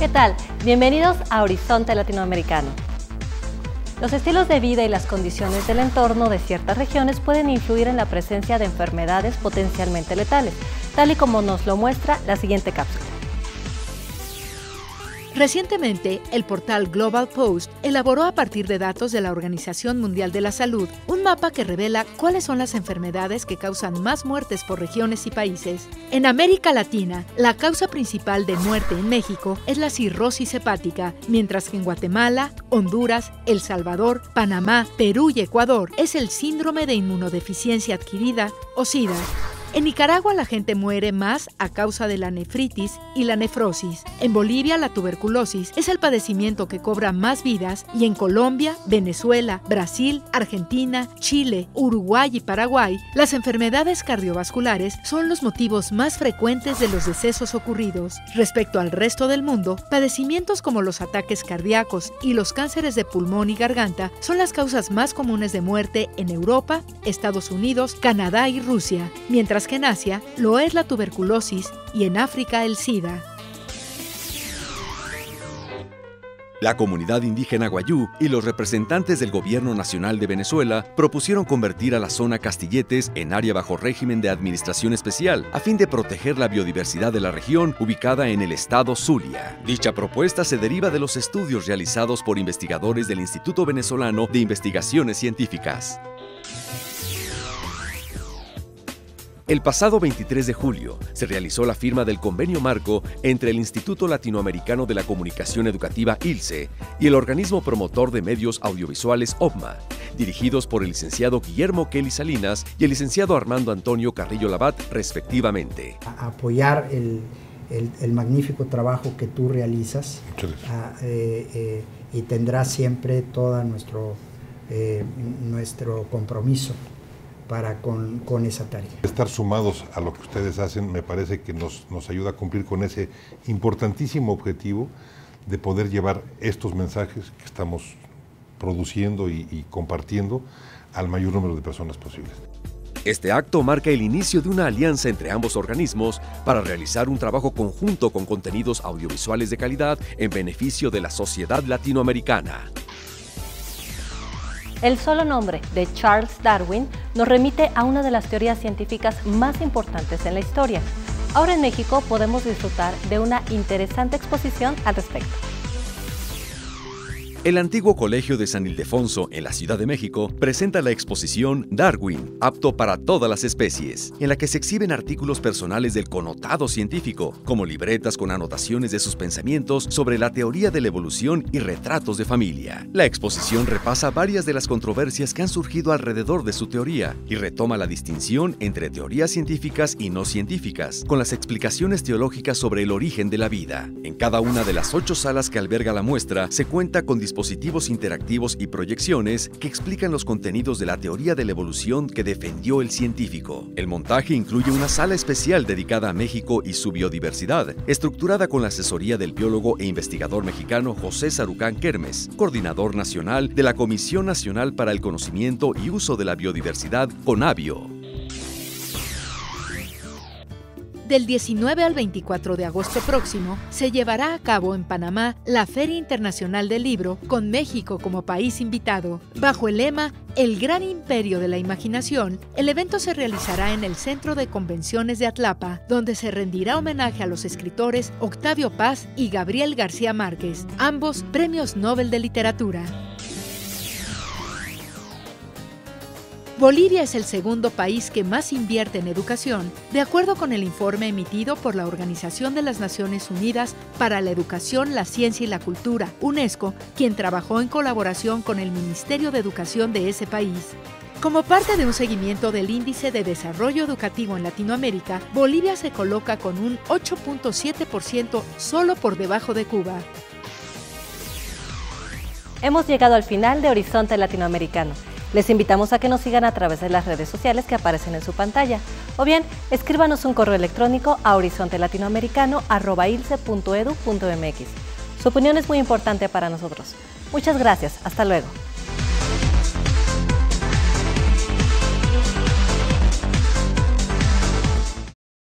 ¿Qué tal? Bienvenidos a Horizonte Latinoamericano. Los estilos de vida y las condiciones del entorno de ciertas regiones pueden influir en la presencia de enfermedades potencialmente letales, tal y como nos lo muestra la siguiente cápsula. Recientemente, el portal Global Post elaboró a partir de datos de la Organización Mundial de la Salud un mapa que revela cuáles son las enfermedades que causan más muertes por regiones y países. En América Latina, la causa principal de muerte en México es la cirrosis hepática, mientras que en Guatemala, Honduras, El Salvador, Panamá, Perú y Ecuador es el síndrome de inmunodeficiencia adquirida o SIDA. En Nicaragua la gente muere más a causa de la nefritis y la nefrosis. En Bolivia la tuberculosis es el padecimiento que cobra más vidas y en Colombia, Venezuela, Brasil, Argentina, Chile, Uruguay y Paraguay, las enfermedades cardiovasculares son los motivos más frecuentes de los decesos ocurridos. Respecto al resto del mundo, padecimientos como los ataques cardíacos y los cánceres de pulmón y garganta son las causas más comunes de muerte en Europa, Estados Unidos, Canadá y Rusia, mientras que en Asia lo es la tuberculosis y en África el SIDA. La comunidad indígena Wayuu y los representantes del Gobierno Nacional de Venezuela propusieron convertir a la zona Castilletes en área bajo régimen de administración especial, a fin de proteger la biodiversidad de la región ubicada en el estado Zulia. Dicha propuesta se deriva de los estudios realizados por investigadores del Instituto Venezolano de Investigaciones Científicas. El pasado 23 de julio se realizó la firma del convenio marco entre el Instituto Latinoamericano de la Comunicación Educativa ILCE y el organismo promotor de medios audiovisuales OPMA, dirigidos por el licenciado Guillermo Kelly Salinas y el licenciado Armando Antonio Carrillo Labat, respectivamente. Apoyar el magnífico trabajo que tú realizas y tendrá siempre todo nuestro compromiso con esa tarea. Estar sumados a lo que ustedes hacen me parece que nos ayuda a cumplir con ese importantísimo objetivo de poder llevar estos mensajes que estamos produciendo y compartiendo al mayor número de personas posibles. Este acto marca el inicio de una alianza entre ambos organismos para realizar un trabajo conjunto con contenidos audiovisuales de calidad en beneficio de la sociedad latinoamericana. El solo nombre de Charles Darwin nos remite a una de las teorías científicas más importantes en la historia. Ahora en México podemos disfrutar de una interesante exposición al respecto. El antiguo Colegio de San Ildefonso, en la Ciudad de México, presenta la exposición Darwin, apto para todas las especies, en la que se exhiben artículos personales del connotado científico, como libretas con anotaciones de sus pensamientos sobre la teoría de la evolución y retratos de familia. La exposición repasa varias de las controversias que han surgido alrededor de su teoría y retoma la distinción entre teorías científicas y no científicas, con las explicaciones teológicas sobre el origen de la vida. En cada una de las 8 salas que alberga la muestra se cuenta con dispositivos interactivos y proyecciones que explican los contenidos de la teoría de la evolución que defendió el científico. El montaje incluye una sala especial dedicada a México y su biodiversidad, estructurada con la asesoría del biólogo e investigador mexicano José Sarucán Kermes, coordinador nacional de la Comisión Nacional para el Conocimiento y Uso de la Biodiversidad, CONABIO. Del 19 al 24 de agosto próximo se llevará a cabo en Panamá la Feria Internacional del Libro, con México como país invitado. Bajo el lema El Gran Imperio de la Imaginación, el evento se realizará en el Centro de Convenciones de Atlapa, donde se rendirá homenaje a los escritores Octavio Paz y Gabriel García Márquez, ambos premios Nobel de Literatura. Bolivia es el segundo país que más invierte en educación, de acuerdo con el informe emitido por la Organización de las Naciones Unidas para la Educación, la Ciencia y la Cultura, UNESCO, quien trabajó en colaboración con el Ministerio de Educación de ese país. Como parte de un seguimiento del Índice de Desarrollo Educativo en Latinoamérica, Bolivia se coloca con un 8.7% solo por debajo de Cuba. Hemos llegado al final de Horizonte Latinoamericano. Les invitamos a que nos sigan a través de las redes sociales que aparecen en su pantalla, o bien escríbanos un correo electrónico a horizontelatinoamericano@ilce.edu.mx. Su opinión es muy importante para nosotros. Muchas gracias. Hasta luego.